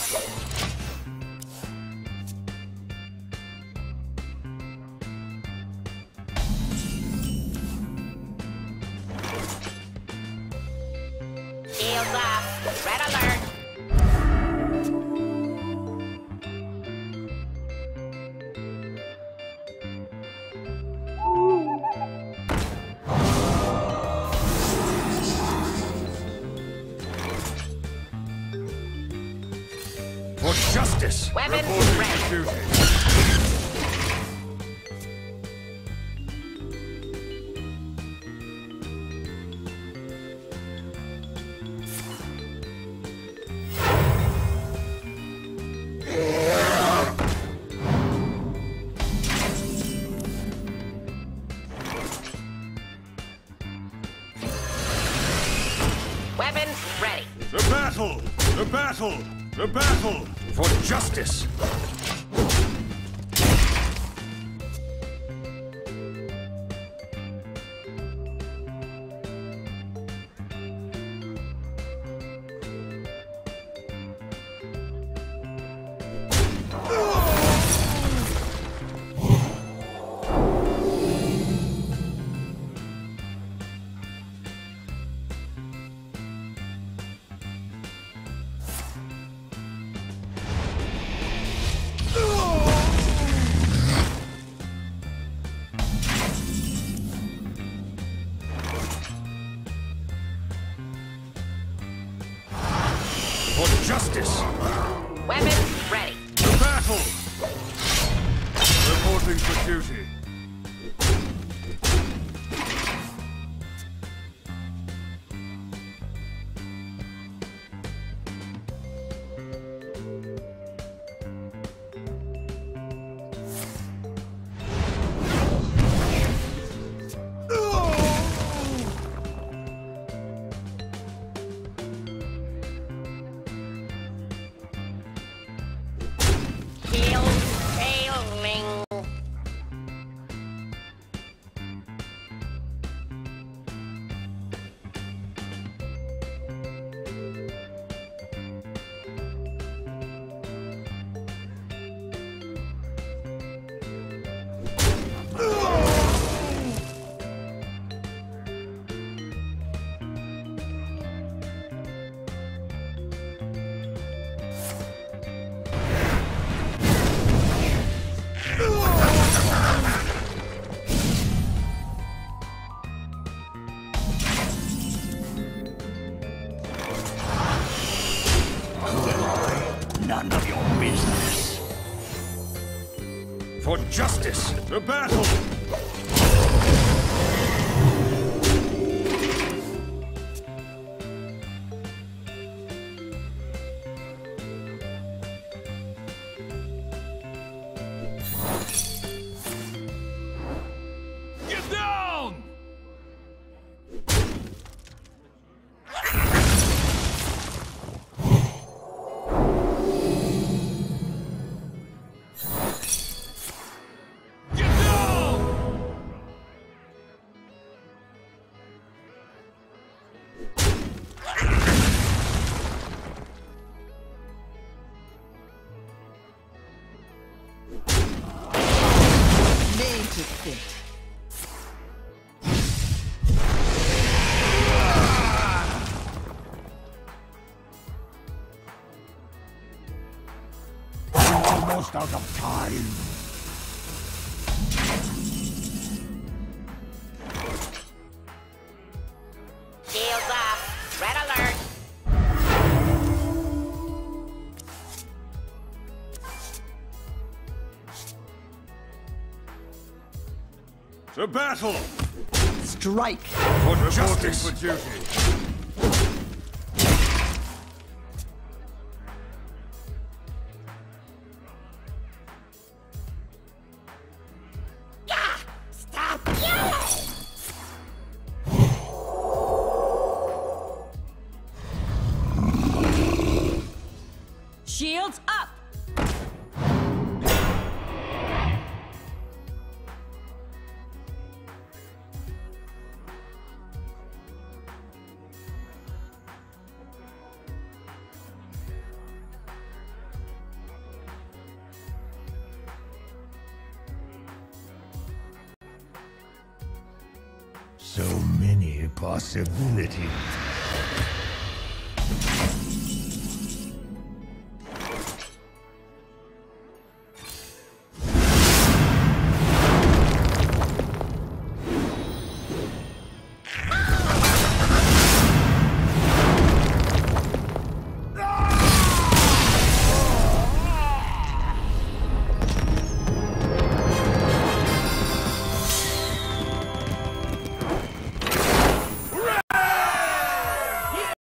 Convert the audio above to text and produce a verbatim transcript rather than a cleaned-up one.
Shields up. Red alert. For justice. Weapons Reporting ready. for duty. Weapons ready. The battle! The battle! The battle! For justice! For justice! Weapons ready. The battle! Reporting for duty. Shield failing. None of your business. For justice! The battle! Get down! Get down! Made to fit. Almost out of time. Shields up. Red alert. The battle! Strike. For justice! For duty. Ah! Stop yelling! Shields up! So many possibilities.